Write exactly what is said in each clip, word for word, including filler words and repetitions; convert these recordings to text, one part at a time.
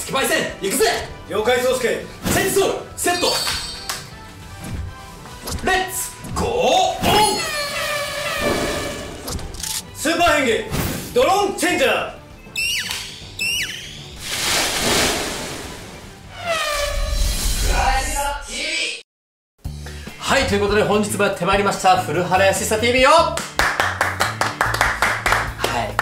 スケパイセン行くぜ。 了解宗介。 チェンジソールセット。レッツゴーオン。 スーパー変化ドローンチェンジャー。 はい、ということで本日もやってまいりましたフルハラヤシスタ ティーブイ よ。はい、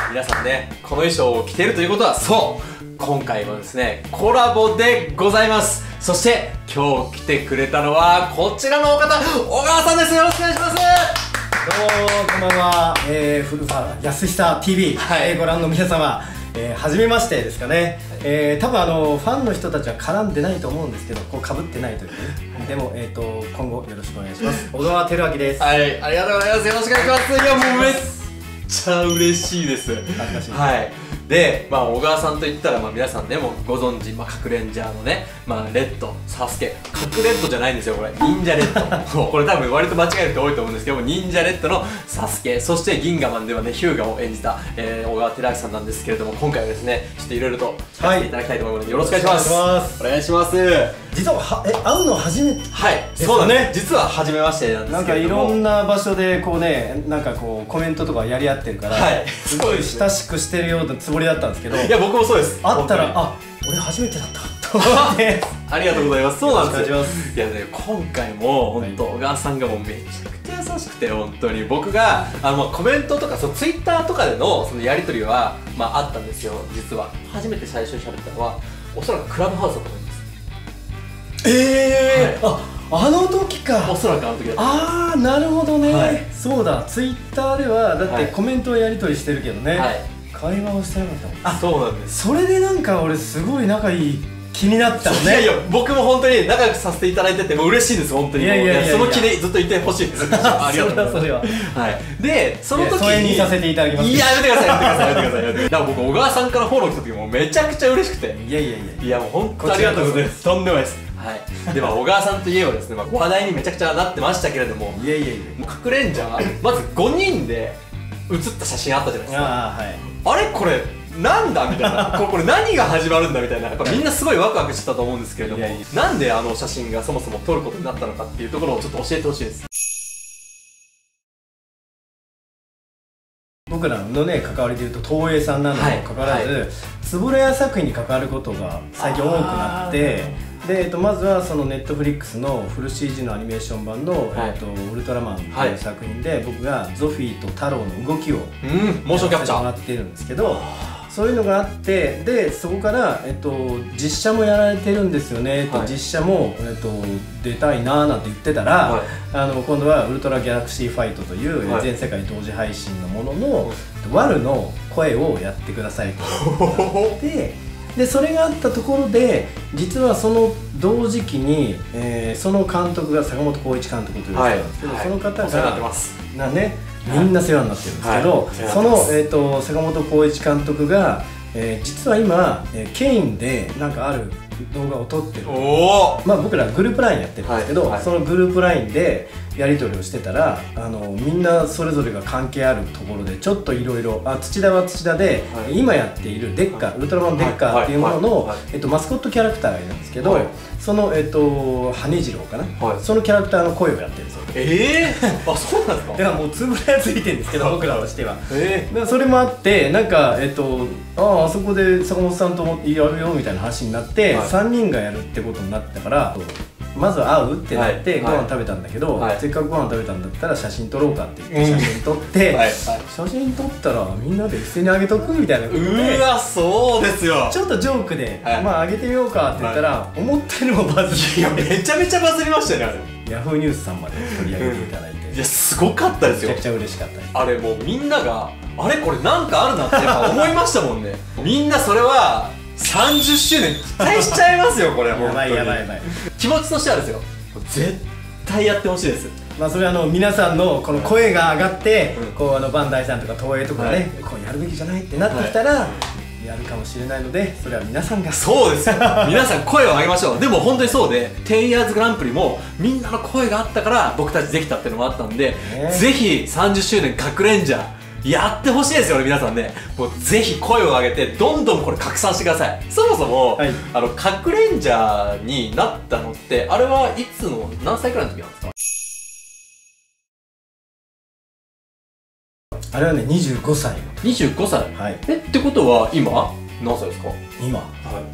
皆さんね、この衣装を着ているということは、そう今回はですねコラボでございます。そして今日来てくれたのはこちらのお方、小川さんです。よろしくお願いします。 どうもこんばんは、えー、フルハラヤシスタ ティーブイ、 はい、 えー、ご覧の皆様、えー、初めましてですかね、はい、えー、多分あのファンの人たちは絡んでないと思うんですけど、こう被ってないというね、はい、でも、えー、と今後よろしくお願いします。小川照明です。 はい、ありがとうございます。よろしくお願いします。いやもうめっちゃ嬉しいです。 恥ずかしい。 はい。で、まあ、小川さんといったら、まあ、皆さんね、もうご存知、まあ、核レンジャーのね、まあ、レッド、サスケ、核レッドじゃないんですよ、これ、忍者レッド。これ多分割と間違える人多いと思うんですけども、忍者レッドのサスケ、そして銀河マンではね、ヒューガを演じた、えー、小川照明さんなんですけれども、今回はですね、ちょっといろいろと聞かせていただきたいと思うので、はい、よろしくお願いします。お願いします。 実ははえ会うの初めて、 はい、そうだね。実は初めましてなんですけども、 なんかいろんな場所でこうね、なんかこうコメントとかやり合ってるから、はい、すごい親しくしてるようなつもりだったんですけど、 いや僕もそうです。 会ったら、あ、俺初めてだったと思ってありがとうございます。そうなんですよ。 よろしくお願いします。 いやね、今回も本当、はい、小川さんがもうめちゃくちゃ優しくて、本当に僕があのコメントとかそのツイッターとかでのそのやり取りはまああったんですよ。実は初めて最初に喋ったのはおそらくクラブハウスだと思います。 ええー、はい、ああの時か。 おそらくあの時だと。 ああ、なるほどね、はい、そうだ。ツイッターではだってコメントをやり取りしてるけどね、はい、会話をしてなかったもん。 あ、そうなんです。 それでなんか俺すごい仲いい気になったのね。いやいや、僕も本当に仲良くさせていただいててもう嬉しいです。本当に。いやいやいや、その気でずっといてほしいです。ありがとうございます。それははい。で、その時に疎遠にさせていただきます。 いや、やめてください、やめてください、やめてください。だから僕小川さんからフォロー来た時もめちゃくちゃ嬉しくて、 いやいやいやいやもう本当にありがとうございます。とんでもないです。はい、では小川さんといえばですね、まあ、話題にめちゃくちゃなってましたけれども、 いやいやいや、 核レンジャーまずごにんで写った写真あったじゃないですか。 あ、はい、 あれこれなんだみたいなこれ、これ何が始まるんだみたいな、やっぱみんなすごいワクワクしてたと思うんですけれども、なんであの写真がそもそも撮ることになったのかっていうところをちょっと教えてほしいです。 僕らのね関わりでいうと東映さんなのにもかかわらず、円谷作品に関わることが最近多くなって、で、えっと、まずはそのネットフリックスのフル シージー のアニメーション版の、はい、えっとウルトラマンという作品で、はい、僕がゾフィーと太郎の動きを、 うん、モーションキャプチャーもらっているんですけど、そういうのがあって、でそこから、えっと、実写もやられてるんですよねと、はい、実写も、えっと、出たいなーなんて言ってたら、はい、あの今度はウルトラギャラクシーファイトという、はい、全世界同時配信のものの、はい、ワルの声をやってくださいと言って。でそれがあったところで、実はその同時期に、えー、その監督が坂本浩一監督という人なんですけど、はい、その方がなね、みんな世話になってるんですけど、はい、その、えー、と坂本浩一監督が、えー、実は今、えー、ケインでなんかある動画を撮ってる。まあ僕らグループラインやってるんですけど、はいはい、そのグループラインでやり取りをしてたら、あのみんなそれぞれが関係あるところでちょっといろいろ、あ、土田は土田で、はい、今やっているデッカー、はい、ウルトラマンデッカーっていうものの、えっと、マスコットキャラクターがいるんですけど、はい、その、えっと、羽次郎かな、はい、そのキャラクターの声をやってるんですよ。 えー、あ、そうなんですか。 だからもうつぶらやついてるんですけど僕らとしては、えー、だからそれもあって、なんか、えっと、ああ、あそこで坂本さんとやるよみたいな話になって、はい、さんにんがやるってことになったから、まず会うってなってご飯食べたんだけど、はい、せっかくご飯食べたんだったら写真撮ろうかって言って写真撮って、はい、写真撮ったらみんなで一斉にあげとくみたいなことで、 うわ、そうですよ。 ちょっとジョークで、はい、まああげてみようかって言ったら、はい、思ったよりもバズって、 いやめちゃめちゃバズりましたよねあれ。 ヤフーニュースさんまで取り上げていただいて、うん、 いやすごかったですよ。 めちゃくちゃ嬉しかったです。 あれもうみんながあれこれなんかあるなってやっぱ思いましたもんねみんなそれはさんじゅっしゅうねん期待しちゃいますよこれ。 やばいやばいやばい。 気持ちとしてはですよ、絶対やってほしいです。 まあそれはあの皆さんのこの声が上がって、うん、こうあのバンダイさんとか東映とかね、はい、こうやるべきじゃないってなってきたら、はい、やるかもしれないので、それは皆さんが。 そうですよ皆さん声を上げましょう。でも本当にそうで、テンイヤーズグランプリもみんなの声があったから僕たちできたっていうのもあったんで、ね、ぜひさんじゅっしゅうねん核レンジャーやってほしいですよね、皆さんね。もうぜひ声を上げてどんどんこれ拡散してください。そもそも、はい、あのかくれんじゃーになったのってあれはいつの何歳くらいの時なんですか？ あれはねにじゅうごさい。 にじゅうごさい、はい、えってことは今何歳ですか？ 今、はい、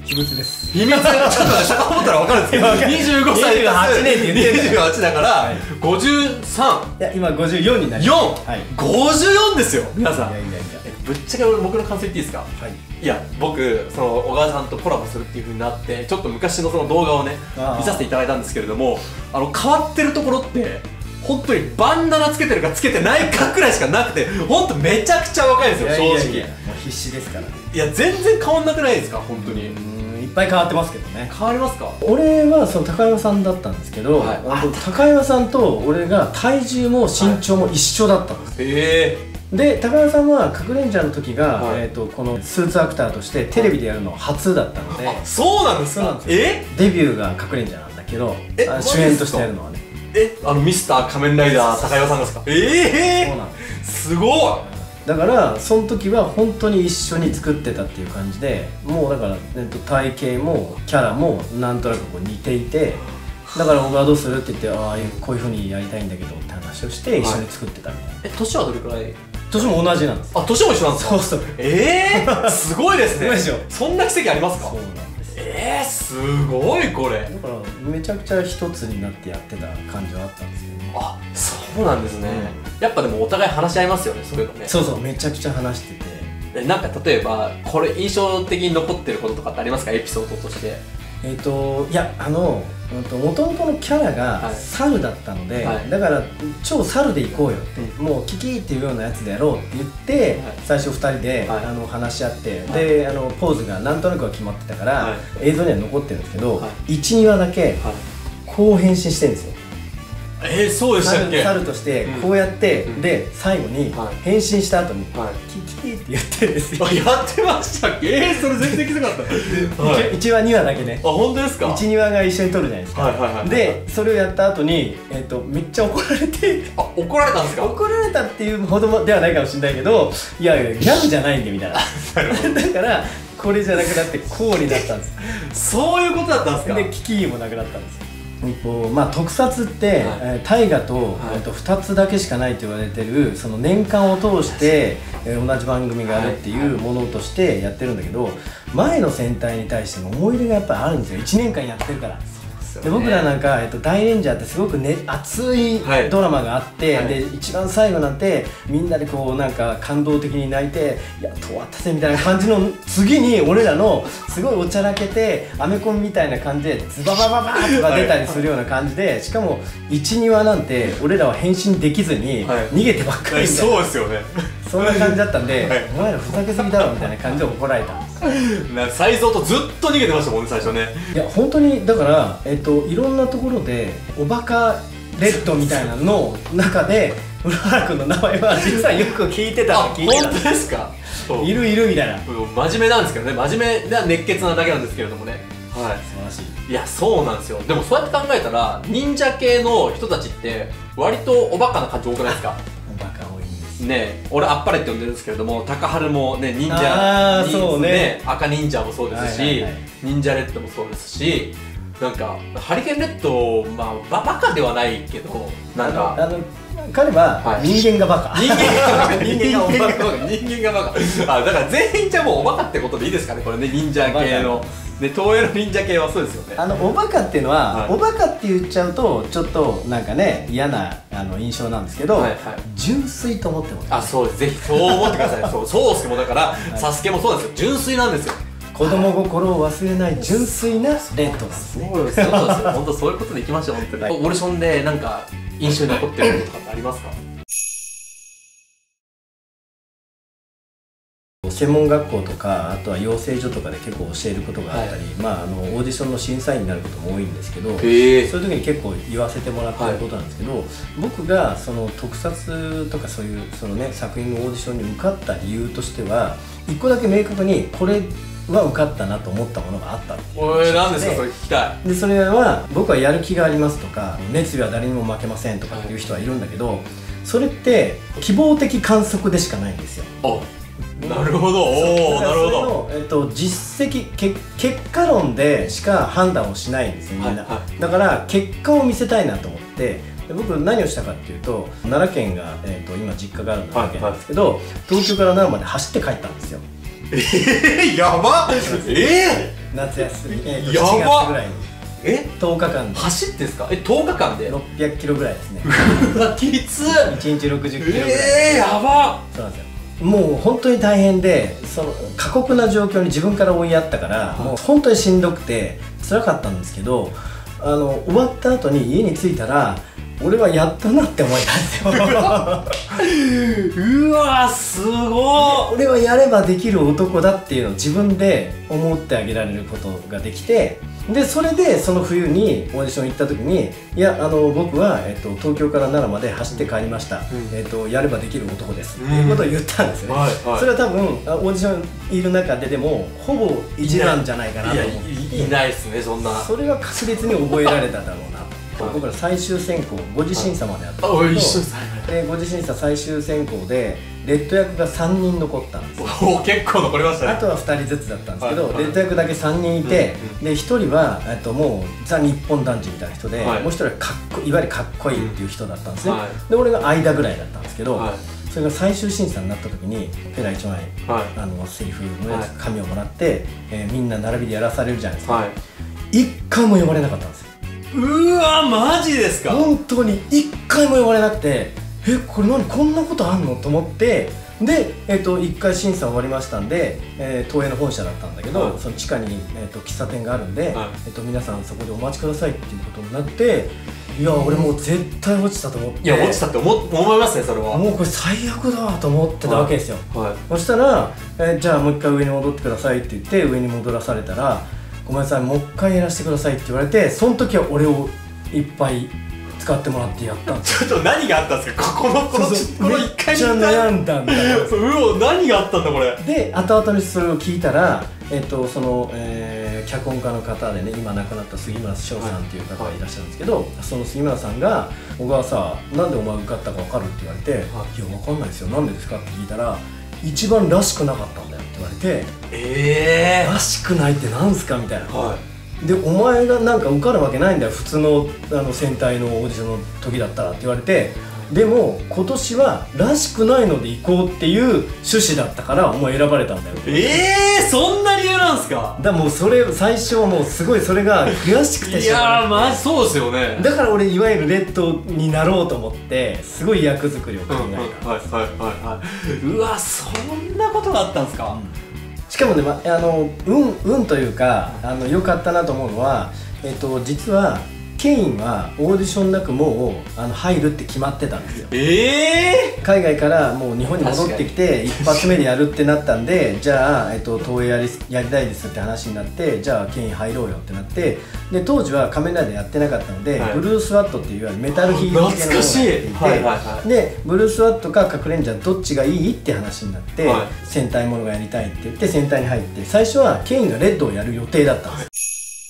秘密です。 秘密ちょっとね、遡ったら分かるんですけどにじゅうごさいにじゅうはちねんって言ってるにじゅうはちだから、はい、ごじゅうさん。 いや今ごじゅうよんになります。 よん、はい、ごじゅうよんですよ皆さん。 いやいやいや、 ぶっちゃけ僕の感想言っていいですか？はい、いや僕その小川さんとコラボするっていう風になってちょっと昔のその動画をね見させていただいたんですけれども、あの変わってるところって本当にバンダナつけてるかつけてないかくらいしかなくて、本当めちゃくちゃ若いんですよ正直。いやいやいや、もう必死ですからね。 いや全然変わんなくないですか本当に。 いっぱい変わってますけどね。 変わりますか？ 俺はその高山さんだったんですけど、はい、あの高山さんと俺が体重も身長も一緒だったんです。へえ。で高山さんはかくれんじゃーの時が、はい、えーとこのスーツアクターとしてテレビでやるの初だったので。 あ、そうなんですか？え？ デビューがかくれんじゃーなんだけど、主演としてやるのはね。 え、あのミスター仮面ライダー高山さんですか？ええー、そうなんです。すごい。 だからその時は本当に一緒に作ってたっていう感じで、もうだから、えっと、体型もキャラもなんとなくこう似ていて、だから僕はどうするって言って、ああこういうふうにやりたいんだけどって話をして一緒に作ってたみたいな。 え、年はどれくらい？ 年も同じなんです。 あ、年も一緒なんですか？そうそう。ええー、すごいですね。 すごいでしょ。 そんな奇跡ありますか？ そうなんです。 えー、すごいこれ。だからめちゃくちゃ一つになってやってた感じはあったんですけど。 あ、そうなんですね。やっぱでもお互い話し合いますよね、そういうのね。 そうそう、めちゃくちゃ話してて。なんか例えばこれ印象的に残ってることとかってありますか？エピソードとして。 えっといや、あのもともとのキャラが猿だったので、はい、だから超猿で行こうよって、うん、もうキキっていうようなやつでやろうって言って、はい、最初ふたりで、はい、あの話し合って、はい、であのポーズがなんとなくは決まってたから、はい、映像には残ってるんですけど、はい、いち、にわだけこう変身してるんですよ。 えー、そうでしたっけ？ 猿としてこうやって、うん、で最後に変身した後に、はい、キキキって言ってるんですよ。 あ、やってましたっけ？えー、それ全然気づかなかった。はい、 いちわにわだけね。 あ、本当ですか？ いち、にわが一緒に撮るじゃないですか。でそれをやった後に、えー、とめっちゃ怒られて。 あ、怒られたんですか？ 怒られたっていうほどではないかもしれないけど、いやいやギャグじゃないんでみたいな。だからこれじゃなくなってこうになったんです。 そういうことだったんですか？ でキキもなくなったんですよ。まあ、特撮って、はい、大河と、はい、ふたつだけしかないと言われてるその年間を通して、えー、同じ番組があるっていうものとしてやってるんだけど、前の戦隊に対しての思い入れがやっぱりあるんですよ。いちねんかんやってるから。で僕らなんか、えっと、大レンジャーってすごく、ね、熱いドラマがあって、はい、で一番最後なんてみんなでこうなんか感動的に泣いて「やっと終わったぜ」みたいな感じの次に俺らのすごいおちゃらけてアメコンみたいな感じでズババババーとか出たりするような感じで、しかもいち、にわなんて俺らは変身できずに逃げてばっかりみたいな、 そうですよね。 そんな感じだったんで、はい、お前らふざけすぎだろみたいな感じで怒られたんです。 才蔵とずっと逃げてましたもんね最初ね。 いや本当にだから、えっと、いろんなところでおバカレッドみたいなの中で浦原君の名前は実はよく聞いてたの聞いてた。 本当ですか？ いるいるみたいな。 真面目なんですけどね、真面目な熱血なだけなんですけれどもね。はい、 素晴らしい。 いやそうなんですよ。でもそうやって考えたら忍者系の人たちって割とおバカな感じ多くないですか？ おバカ多いんですね。俺あっぱれって呼んでるんですけれども、高春もね忍者そうね、赤忍者もそうですし、忍者レッドもそうですし、なんかハリケーンレッド、まあババカではないけど、なんかあの彼は人間がバカ、 人間がバカ、人間がバカ、人間がバカ。あ、だから全員じゃもうおバカってことでいいですかね、これね、忍者系の。で東映の忍者系はそうですよね。 あのおバカっていうのは、はい、おバカって言っちゃうとちょっとなんかね嫌なあの印象なんですけど、はい、はい、純粋と思ってもらう。 あ、そうです。ぜひそう思ってください。そう、そうすけもだから、はい、サスケもそうですよ。純粋なんですよ。 子供心を忘れない純粋なレッドなんですね。 そうですよ。本当そういうことでいきましょう本当に。はい、オーディションでなんか印象に残ってることとかってありますか？ 専門学校とかあとは養成所とかで結構教えることがあったり、はい、まああのオーディションの審査員になることも多いんですけど、そういう時に結構言わせてもらってることなんですけど、はい、僕がその特撮とかそういうその、ね、作品のオーディションに受かった理由としてはいっこだけ明確にこれは受かったなと思ったものがあったっていう。 おい、何ですかそれ聞きたい。 でそれは僕はやる気がありますとか熱意は誰にも負けませんとかっていう人はいるんだけど、 それって希望的観測でしかないんですよ。 なるほど、おお、なるほど。 えっと、実績け結果論でしか判断をしないんですよみんな、はいはい、だから結果を見せたいなと思って僕何をしたかっていうと奈良県が、えー、と今実家がある奈良県なんですけど、はいはい、東京から奈良まで走って帰ったんですよ。 えー、やばっえー、夏休み、えー、とやばっしちがつぐらいにえとおかかんで走ってですか？えとおかかんでろっぴゃくキロぐらいですね。 うわきついちにちろくじゅっキロぐらい。 えー、やばっそうなんですよ。もう本当に大変でその過酷な状況に自分から追いやったから、はい、もう本当にしんどくて辛かったんですけどあの終わった後に家に着いたら俺はやったなって思えたんですよ。 うわすごい。俺はやればできる男だっていうのを自分で思ってあげられることができて、でそれでその冬にオーディション行った時にいやあの僕は、えっと、東京から奈良まで走って帰りました、うん、えっと、やればできる男です、うん、っていうことを言ったんですよね、はいはい、それは多分オーディションいる中ででもほぼ意地なんじゃないかなと思っていて、 いないですねそんな。 それは確実に覚えられただろうなと。僕ら最終選考ご次審査まであったんですけど、でご次審査最終選考でレッド役がさんにん残ったんですよ。 おお結構残りましたね。 あとはふたりずつだったんですけど、はいはい、レッド役だけさんにんいて、うんうん、でひとりはえっともうザ日本男児みたいな人で、はい、もうひとりはかっこいわゆるかっこいいっていう人だったんですね、はい、で俺が間ぐらいだったんですけど、はい、それが最終審査になった時にペラいちまい、はい、あのセリフのやつ紙をもらって、えー、みんな並びでやらされるじゃないですか、はい、いっかいも呼ばれなかったんですよ。 うわマジですか？ 本当にいっかいも呼ばれなくて、えこれ何こんなことあんのと思って、で、えー、といっかい審査終わりましたんで、えー、東映の本社だったんだけど、はい、その地下に、えー、と喫茶店があるんで、はい、えー、と皆さんそこでお待ちくださいっていうことになって、いや俺もう絶対落ちたと思って、 いや落ちたって思思いますね。それはもうこれ最悪だと思ってたわけですよ、はいはい、そしたら、えー、じゃあもう一回上に戻ってくださいって言って上に戻らされたら、ごめんなさいもう一回やらせてくださいって言われて、その時は俺をいっぱい使ってもらってやったんですよ。ちょっと何があったんですかここのこのこのいっかいに。 めっちゃ悩んだんだうお何があったんだこれで後々にそれを聞いたら、えっとその、えー、脚本家の方でね今亡くなった杉村翔さんっていう方がいらっしゃるんですけど、はい、その杉村さんが「小川さなんでお前受かったか分かる?」って言われて「はい、いや分かんないですよなんでですか?」って聞いたら「一番らしくなかったんだよ」って言われて「ええー、らしくないってなんすか?」みたいな。はい、でお前がなんか受かるわけないんだよ普通のあの戦隊のオーディションの時だったらって言われて、でも今年はらしくないので行こうっていう趣旨だったからお前選ばれたんだよ。 ええー、そんな理由なんすか？ だからもうそれ最初はもうすごいそれが悔しくてしょうがない。いやーまあそうですよね。 だから俺いわゆるレッドになろうと思ってすごい役作りを考えた。 はいはいはいはい。うわそんなことがあったんですか？うん、 しかもね、ま、あの運運というかあの良かったなと思うのは、えっと、実はケインはオーディションなくもうあの入るって決まってたんですよ。 えー、 海外からもう日本に戻ってきて一発目でやるってなったんでじゃあ、えっと、東映やりやりたいですって話になって、じゃあケイン入ろうよってなって、で当時は仮面ライダーやってなかったので、はい、ブルースワットっていういわゆるメタルヒーロー系のものをやっていて、でブルースワットか隠れんじゃどっちがいいって話になって、はい、戦隊ものがやりたいって言って戦隊に入って、最初はケインがレッドをやる予定だったんです。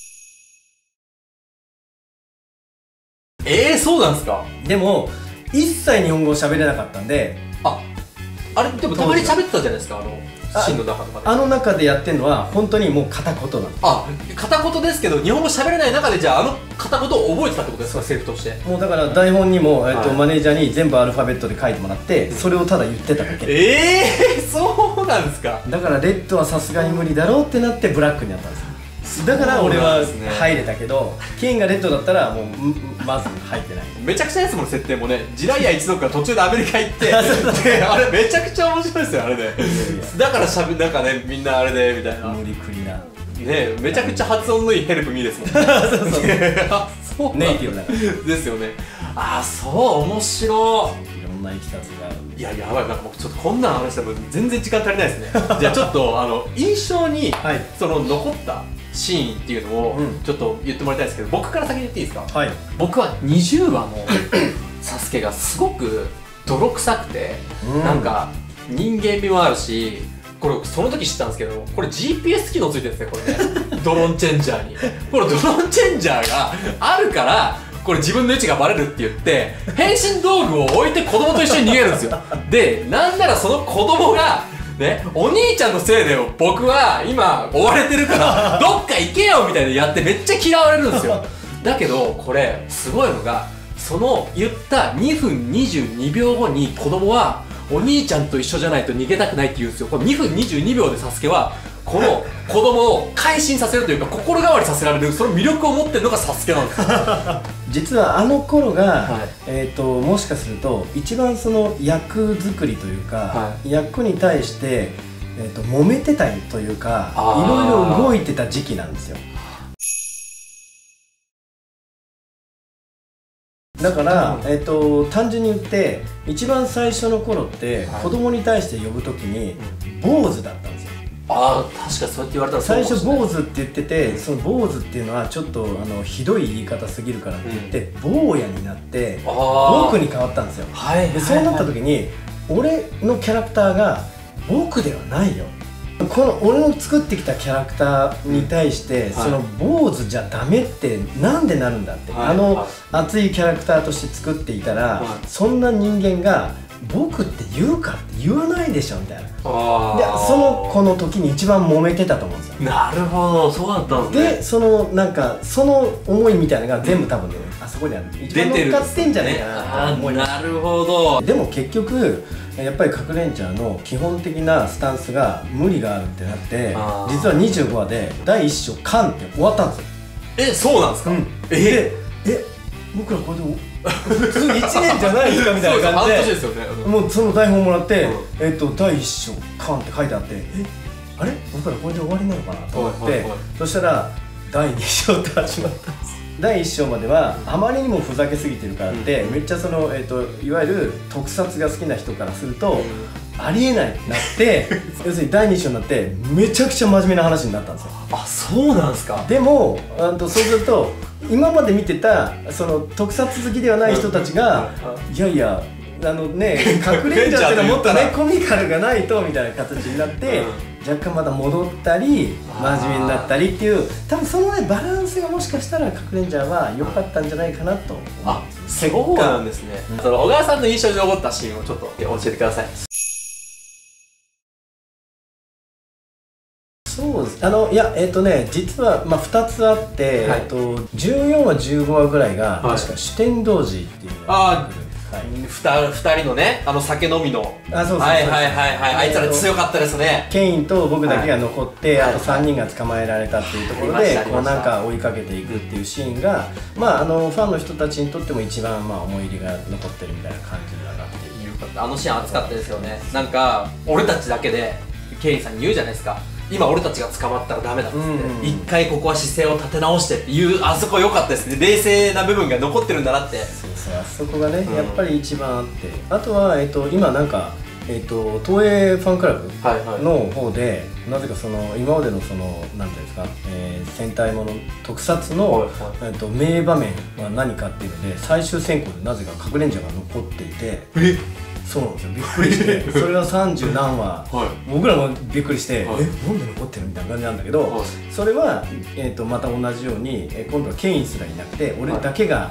えー、そうなんですか？ でも一切日本語を喋れなかったんで、 ああれでもたまに喋ってたじゃないですか、あのシーンの中とかで。 あの中でやってるのは本当にもう片言なんです。 あ片言ですけど日本語喋れない中でじゃああの片言を覚えてたってことですか？セリフとして。 もうだから台本にも、えーとはい、マネージャーに全部アルファベットで書いてもらってそれをただ言ってただけ。 ええー、そうなんですか？ だからレッドはさすがに無理だろうってなってブラックになったんですよ。だから俺は入れたけど、ケインがレッドだったらもうまず入ってない。 めちゃくちゃですもん設定もね。ジライア一族が途中でアメリカ行ってであれめちゃくちゃ面白いですよあれで。だからしゃべなんかねみんなあれでみたいな無理くりなね、めちゃくちゃ発音のいいヘルプミーですもんね。 そうそうそうネイティブだからですよね。ああそう面白い。 いろんないきさつがある。 いややばい、なんか僕ちょっとこんな話しても全然時間足りないですね。じゃあちょっとあの印象に、はい、その残ったシーンっていうのをちょっと言ってもらいたいんですけど、僕から先に言っていいですか？はい、僕はにじゅうわのサスケがすごく泥臭くて、うん、なんか人間味もあるし、これその時知ったんですけど、これ ジーピーエス 機能ついてるんですね、これね。ドローンチェンジャーにこれドローンチェンジャーがあるからこれ自分の位置がバレるって言って変身道具を置いて子供と一緒に逃げるんですよ。でなんならその子供がね、お兄ちゃんのせいで僕は今追われてるからどっか行けよみたいなやってめっちゃ嫌われるんですよ。だけどこれすごいのが、その言ったにふんにじゅうにびょうごに子供はお兄ちゃんと一緒じゃないと逃げたくないって言うんですよ。これにふんにじゅうにびょうでサスケはこの子供を改心させるというか心変わりさせられる、その魅力を持ってるのがサスケなんですよ。 実はあの頃が、 はい、 えーともしかすると一番その役作りというか、はい、役に対して、えーと揉めてたりというかいろいろ動いてた時期なんですよ。だから、えーと単純に言って一番最初の頃って、はい、子供に対して呼ぶときに坊主だったんですよ。 ああ、確かにそうやって言われたらそう最初坊主って言ってて、その坊主っていうのはちょっとあのひどい言い方すぎるからって言って、うん、坊やになって僕に変わったんですよ。はいでそうなった時に俺のキャラクターが僕ではないよ、この俺の作ってきたキャラクターに対して、うん、その坊主じゃダメってなんでなるんだって、はい、あの熱いキャラクターとして作っていたら、はい、そんな人間が僕って言うかって言わないでしょみたいな。でその子の時に一番揉めてたと思うんですよ。 なるほど、そうだったんですね。 でそのなんかその思いみたいなのが全部多分ね、うん、あそこにある一番乗っかってんじゃないかなと思います。 なるほど。 でも結局やっぱり核レンジャーの基本的なスタンスが無理があるってなって、実はにじゅうごわでだいいっ章カンって終わったんですよ。 え、そうなんですか？うん、 ええ僕らこれで普通いちねんじゃないですかみたいな感じで、 半年ですよね。 もうその台本もらって、えっとだいいっ章カンって書いてあって、えあれ僕らこれで終わりなのかなと思って、そしたらだいに章って始まったんです。だいいっ章まではあまりにもふざけすぎてるからって、めっちゃその、えー、といわゆる特撮が好きな人からすると、ありえないってなって要するにだいに章になってめちゃくちゃ真面目な話になったんですよ。 あ、そうなんですか。 でもあとそうすると今まで見てたその特撮好きではない人たちがいやいやあのね隠れんじゃってのはもっとねコミカルがないとみたいな形になって、うん、若干また戻ったり真面目になったりっていう、多分そのねバランスがもしかしたら隠れんじゃは良かったんじゃないかなと思う。 あ、そうなんですね。うん、その小川さんの印象に残ったシーンをちょっと教えてください。 そうです。あのいやえっ、ー、とね実はまあふたつあって、はい、えっとじゅうよんわじゅうごわぐらいが、はい、確か酒呑童子っていうのが出てくる。はい、ふたりのね、あの酒飲みの、 あ、そうそうそう、 はいはいはいはい、あいつら強かったですね。 ケインと僕だけが残って、はい、あとさんにんが捕まえられたっていうところで、こうなんか追いかけていくっていうシーンが、まああのファンの人たちにとっても一番まあ思い入れが残ってるみたいな感じだなっていう。 あのシーン熱かったですよね。なんか俺たちだけでケインさんに言うじゃないですか。今俺たちが捕まったらダメだっつって、一回ここは姿勢を立て直してっていう、あそこ良かったですね。冷静な部分が残ってるんだなって。 そうそう、あそこがね、うん、やっぱり一番あって、あとは、えっと、今なんか、えっと、東映ファンクラブの方で、はいはい、なぜかその今までのそのなんていうんですか、えー、戦隊もの特撮の、はいはい、えっと、名場面は何かっていうので最終選考でなぜか核レンジャーが残っていて。えそうなんですよ、びっくりしてそれがさんじゅうなんわ、はい、僕らもびっくりして、はい、え、なんで残ってるみたいな感じなんだけど、はい、それは、えー、とまた同じように、えー、今度はケインすらいなくて俺だけが、はい、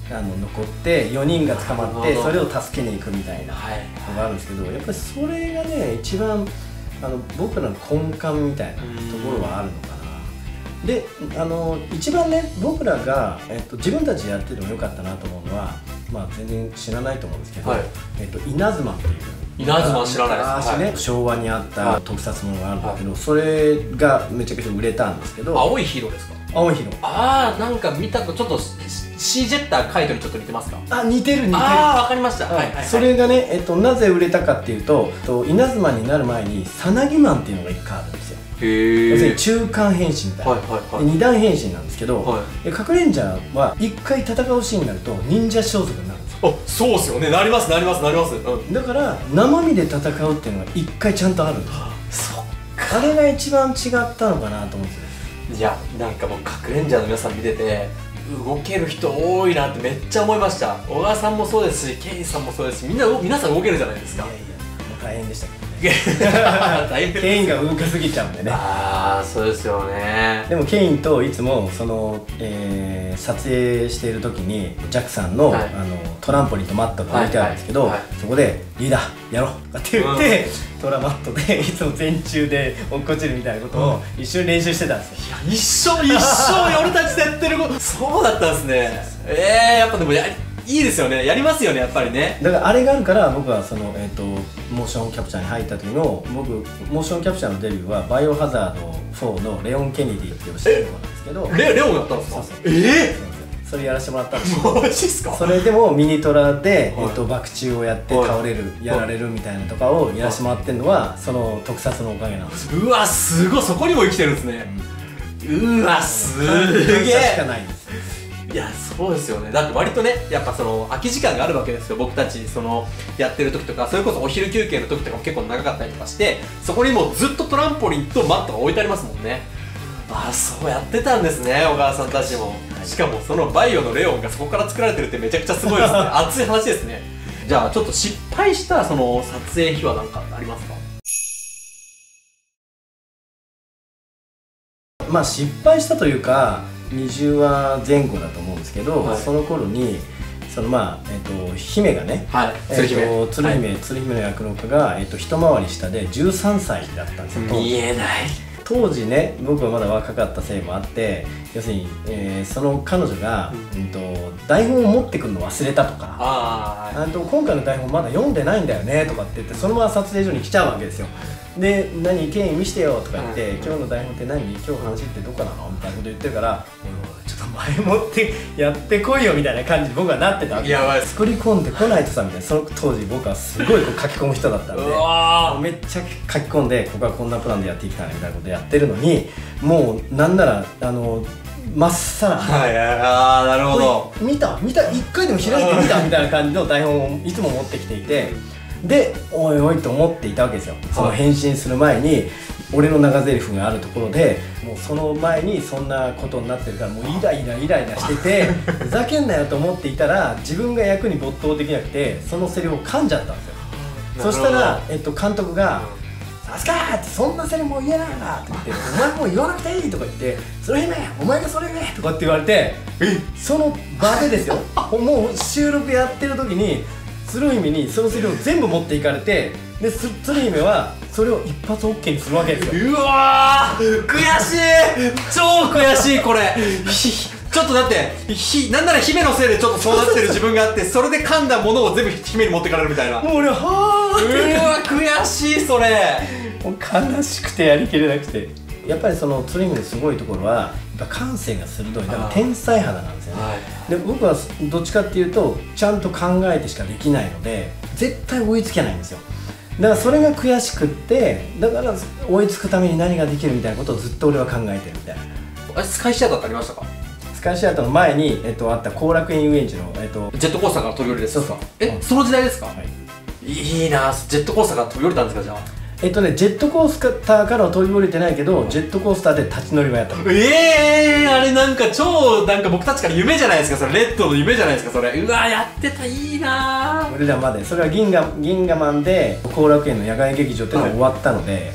あの残ってよにんが捕まってそれを助けに行くみたいなのがあるんですけど、やっぱりそれがね一番あの僕らの根幹みたいなところはあるのかな。であの一番ね僕らが、えっと、自分たちでやっててもよかったなと思うのは、まあ、全然知らないと思うんですけど、はい、えっと、稲妻っていう稲妻知らないです昔ね、はい、昭和にあった特撮ものがあるんだけど、はい、それがめちゃくちゃ売れたんですけど。 青いヒーローですか？ 青いヒーロー。 ああ、なんか見たとちょっと C ジェッターカイトにちょっと似てますか？ あ、似てる似てる。 ああ、わかりました。はいはいはい。 それがね、えっと、なぜ売れたかっていうと、稲妻になる前にさなぎマンっていうのがいっかいあるんですよ。へ要するに中間変身みたいな、はいはいはい、に段変身なんですけど、はい、核レンジャーはいっかい戦うシーンになると忍者装束になるんですよ。 あ、そうですよね、なりますなりますなります、うん、 だから生身で戦うっていうのがいっかいちゃんとあるんですよ。そっか、あれが一番違ったのかなと思うんですよ。 いや、なんかもう核レンジャーの皆さん見てて動ける人多いなってめっちゃ思いました。小川さんもそうですし、ケイさんもそうですし、みんな皆さん動けるじゃないですか。いやいや、 もう大変でしたけどね。 大変ケインが動かすぎちゃうんでね。 ああそうですよね。 でもケインといつもその、えー、撮影している時にジャックさんの、はい、あのトランポリンとマットが置いてあるんですけど、はいはいはい、そこで「リーダーやろう」とかって言って、うん、トラマットでいつも全中で落っこちるみたいなことを一緒に練習してたんですよ。 いや一生一生俺たちでやってることそうだったんですね。ええー、やっぱでもやいいですよね、やりますよねやっぱりね。 だからあれがあるから僕はその、えー、とモーションキャプチャーに入った時の僕モーションキャプチャーのデビューはバイオハザードフォーのレオン・ケネディっていう主人公なんですけど。 レレオンやったんですか？ そうそう、 ええー、それやらせてもらったんですよ。 マジっすか？それでもミニトラで、はい、えー、と爆中をやって倒れる、はい、やられるみたいなとかをやらせてもらってるのはその特撮のおかげなんですよ。 うわすごい、そこにも生きてるんですね。うん、うわすげえしかないんです。 いやそうですよね。だって割とねやっぱその空き時間があるわけですよ僕たち。そのやってる時とかそれこそお昼休憩の時とかも結構長かったりとかして、そこにもうずっとトランポリンとマットが置いてありますもんね。ああそうやってたんですね小川さんたちも。しかもそのバイオのレオンがそこから作られてるってめちゃくちゃすごいですね。熱い話ですね。じゃあちょっと失敗したその撮影秘話なんかありますか？ まあ失敗したというかにじゅうわぜん後だと思うんですけど、はい、その頃にそのまあ、えー、と姫がね、 はい、鶴姫、 えー、と鶴姫、はい、鶴姫の役の子が、えー、と一回り下でじゅうさんさいだったんですよ。 見えない。 当時ね僕はまだ若かったせいもあって要するに、えー、その彼女が、うん、と台本を持ってくるの忘れたとか、あ、はい、あと今回の台本まだ読んでないんだよねとかって言ってそのまま撮影所に来ちゃうわけですよ。で「何ケイン見してよ」とか言って「今日の台本って何？今日話ってどこなの？」みたいなこと言ってるから「ちょっと前もってやってこいよ」みたいな感じで僕はなってたわけ。やばい、作り込んでこないとさみたいな。その当時僕はすごいこう書き込む人だったんでめっちゃ書き込んでここはこんなプランでやっていきたいみたいなことやってるのにもうなんならあのまっさら、 はい、ああなるほど。 見た見たいっかいでも開いてみたみたいな感じの台本をいつも持ってきていて。でおいおいと思っていたわけですよ。その返信する前に俺の長台詞があるところでもうその前にそんなことになってるからもうイライライライラしててふざけんなよと思っていたら自分が役に没頭できなくてそのセリフを噛んじゃったんですよ。そしたら、えっと、監督が「さすが!」って「そんなセリフもう言えないんだ」って言って「お前もう言わなくていい」とか言って「それ姫お前がそれ言え」とかって言われてその場でですよもう収録やってる時に鶴姫にそのセリフを全部持っていかれてで鶴姫はそれを一発 オーケー にするわけですよ。 うわー悔しい超悔しいこれちょっとだってひなんなら姫のせいでちょっとそうなってる自分があってそれで噛んだものを全部姫に持ってかれるみたいな。 もう俺はーうわ悔しいそれもう悲しくてやりきれなくて。やっぱりその鶴姫のすごいところはやっぱ感性が鋭いだから天才肌なんですよね。で僕はどっちかっていうとちゃんと考えてしかできないので絶対追いつけないんですよ。だからそれが悔しくってだから追いつくために何ができるみたいなことをずっと俺は考えてるみたいな。 あれスカイシアターってありましたか？ スカイシアターの前に、えっと、あった後楽園遊園地の、えっと、 ジェットコースターから飛び降りですか？ そうそうえ、 うん、 その時代ですか？ はい、 いいなジェットコースターから飛び降りたんですか？じゃあえっとね、ジェットコースターからは飛び降りてないけどジェットコースターで立ち乗りはやった。 ええー、あれなんか超なんか僕たちから夢じゃないですかそれ。レッドの夢じゃないですかそれ。うわやってたいいなー。 俺らまでそれは銀河銀河マンで後楽園の野外劇場っていうのが終わったので、はい、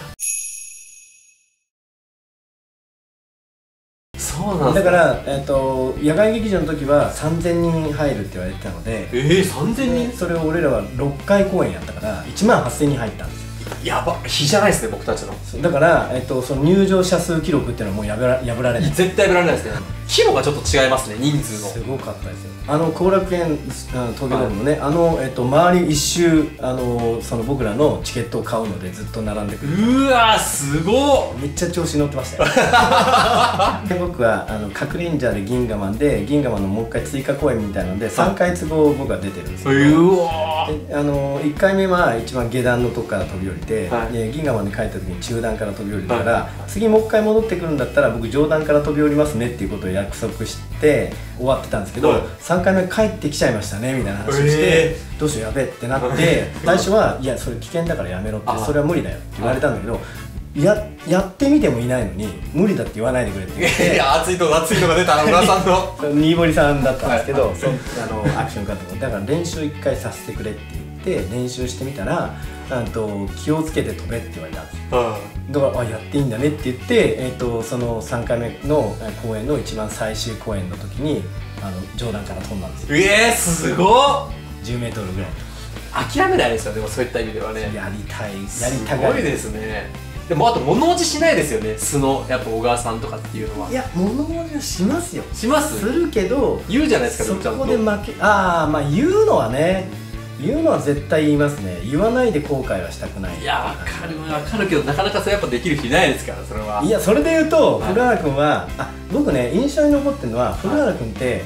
そうなんだから、えー、と野外劇場の時はさんぜんにん入るって言われてたのでええー、さんぜんにんそれを俺らはろっかい公演やったからいちまんはっせんにん入ったんですよ。 やば日じゃないですね僕たちの。 だから、えっと、その入場者数記録っていうのはもう破ら破られない。 絶対破られないですね。規模がちょっと違いますね人数の。 すごかったですよ。あの後楽園東京ドームのね、はい、あの、えっと、周り一周あのその僕らのチケットを買うのでずっと並んでくる。 うわすごっ。 めっちゃ調子に乗ってましたよで僕はあの核レンジャーで銀河マンで銀河マンのもう一回追加公演みたいなのでさんかい都合僕は出てるんですけど、 うわであのいっかいめは一番下段のとこから飛び降りて、はい、銀河マンに帰った時に中段から飛び降りたから、はい、次もう一回戻ってくるんだったら僕上段から飛び降りますねっていうことを約束して終わってたんですけど、はい、さんかいめ帰ってきちゃいましたねみたいな話をして、えー、どうしようやべえってなって最初はいやそれ危険だからやめろってそれは無理だよって言われたんだけどや, やってみてもいないのに無理だって言わないでくれって言っていや熱いと熱いのが出た小川さんの新堀さんだったんですけど、はい、そあのアクション監督だから練習いっかいさせてくれって言って練習してみたらあと気をつけて飛べって言われたんですよ。 はだからあやっていいんだねって言って、えー、とそのさんかいめの公演の一番最終公演の時にあの上段から飛んだんですよ。 い。えー、すごっ。 じゅうメートルぐらい。 諦めないですよ、でもそういった意味ではね。 やりたい、やりすたがる。 ごいですね。でもあと物おじしないですよね、素のやっぱ小川さんとかっていうのは。 いや物申しはしますよ。 しますするけど言うじゃないですか。 そでもこで負けああまあ言うのはね、言うのは絶対言いますね。言わないで後悔はしたくない。 いやわかるわかるけど、なかなかそれやっぱできる人いないですからそれは。 いやそれで言うと、 はい、 古原君はあ僕ね印象に残ってるのは、古原君って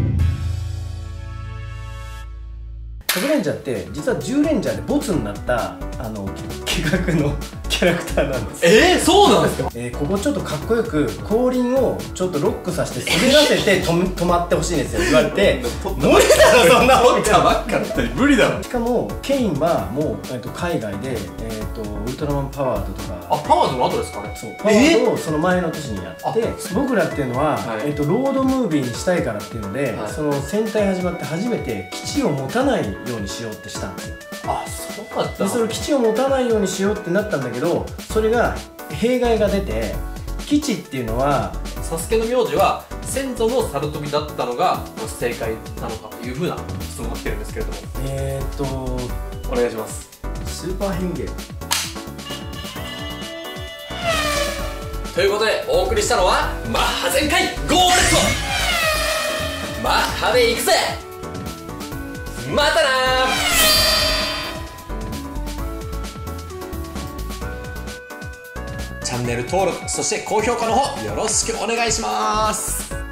核レンジャーって実はじゅうレンジャーでボツになったあの企画のキャラクターなんです。 えー、そうなんですか。 えー、ここちょっとかっこよく後輪をちょっとロックさせて滑らせてと止まってほしいんですよ言われて無理だろそんな取ったばっかだったり無理だろ。 しかもケインはもう、えー、と海外で、えー、とウルトラマンパワードとかあ、パワーズの後ですかね。 そうパワードをその前の年にやって僕らっていうのは、 はいえー、とロードムービーにしたいからっていうので、 はい、 その戦隊始まって初めて基地を持たないようにしようってしたんですよ。 あ、そうだった。 でその基地を持たないようにしようってなったんだけど、それが弊害が出て、基地っていうのはサスケの名字は先祖の猿飛びだったのが正解なのかというふうな質問が来てるんですけれども、 えーっとお願いします。 スーパー変形ということでお送りしたのはマッハ全開ゴーレットマッハで行くぜ。またなー。チャンネル登録、そして高評価の方よろしくお願いします。